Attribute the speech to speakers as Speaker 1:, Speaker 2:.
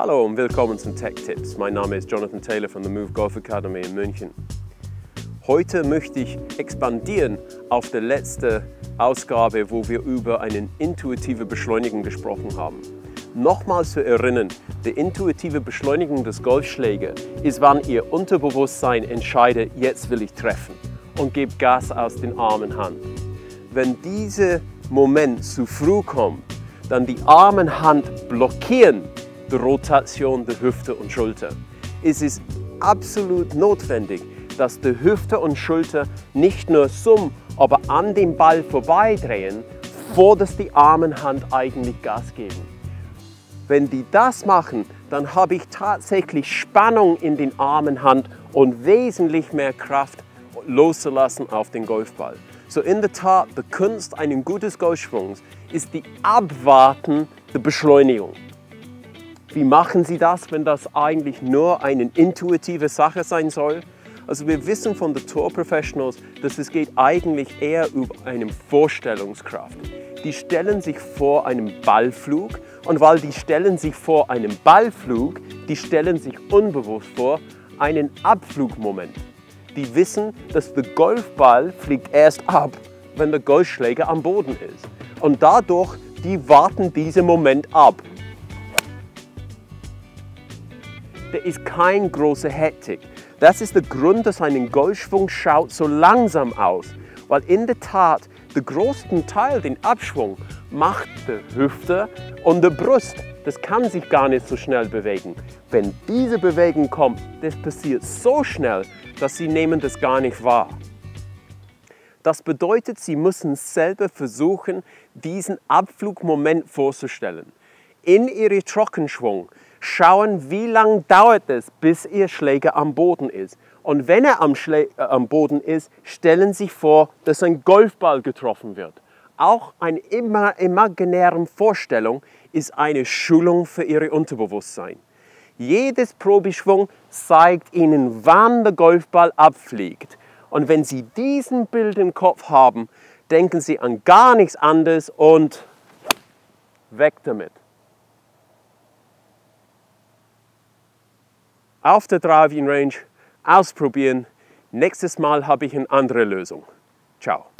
Speaker 1: Hallo und willkommen zum Tech Tips. Mein Name ist Jonathan Taylor von der Move Golf Academy in München. Heute möchte ich expandieren auf die letzte Ausgabe, wo wir über eine intuitive Beschleunigung gesprochen haben. Nochmals zu erinnern, die intuitive Beschleunigung des Golfschlägers ist, wann Ihr Unterbewusstsein entscheidet, jetzt will ich treffen und gebt Gas aus den armen Hand. Wenn dieser Moment zu früh kommt, dann die armen Hand blockieren die Rotation der Hüfte und Schulter. Es ist absolut notwendig, dass die Hüfte und Schulter nicht nur aber an dem Ball vorbeidrehen, bevor die armen Hand eigentlich Gas geben. Wenn die das machen, dann habe ich tatsächlich Spannung in den armen Hand und wesentlich mehr Kraft loszulassen auf den Golfball. So in der Tat, die Kunst eines guten Golfschwungs ist die Abwarten der Beschleunigung. Wie machen Sie das, wenn das eigentlich nur eine intuitive Sache sein soll? Also wir wissen von den Tour Professionals, dass es geht eigentlich eher über eine Vorstellungskraft. Die stellen sich vor einem Ballflug und weil die stellen sich vor einem Ballflug, die stellen sich unbewusst vor einen Abflugmoment. Die wissen, dass der Golfball fliegt erst ab, wenn der Golfschläger am Boden ist. Und dadurch, die warten diesen Moment ab. Da ist kein großer Hektik. Das ist der Grund, dass ein Golfschwung schaut so langsam aus, weil in der Tat der größte Teil, den Abschwung, macht die Hüfte und die Brust. Das kann sich gar nicht so schnell bewegen. Wenn diese Bewegung kommt, das passiert so schnell, dass Sie nehmen das gar nicht wahr. Das bedeutet, Sie müssen selber versuchen, diesen Abflugmoment vorzustellen. In Ihrem Trockenschwung schauen, wie lange dauert es, bis Ihr Schläger am Boden ist. Und wenn er am Boden ist, stellen Sie sich vor, dass ein Golfball getroffen wird. Auch eine imaginäre Vorstellung ist eine Schulung für Ihr Unterbewusstsein. Jedes Probeschwung zeigt Ihnen, wann der Golfball abfliegt. Und wenn Sie diesen Bild im Kopf haben, denken Sie an gar nichts anderes und weg damit. Auf der Driving Range ausprobieren. Nächstes Mal habe ich eine andere Lösung. Ciao.